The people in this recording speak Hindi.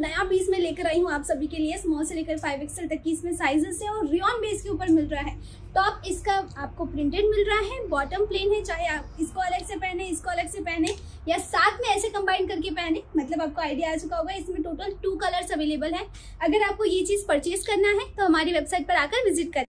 नया पीस में लेकर आई हूँ आप सभी के लिए। स्मॉल से लेकर 5XL तक की इसमें साइजेस है और रियॉन बेस के ऊपर मिल रहा है। टॉप इसका आपको प्रिंटेड मिल रहा है, बॉटम प्लेन है, चाहे आप इसको अलग से पहने, इसको अलग से पहने या साथ में ऐसे कंबाइन करके पहने, मतलब आपको आइडिया आ चुका होगा। इसमें टोटल 2 कलर्स अवेलेबल है। अगर आपको ये चीज परचेज करना है तो हमारी वेबसाइट पर आकर विजिट करें।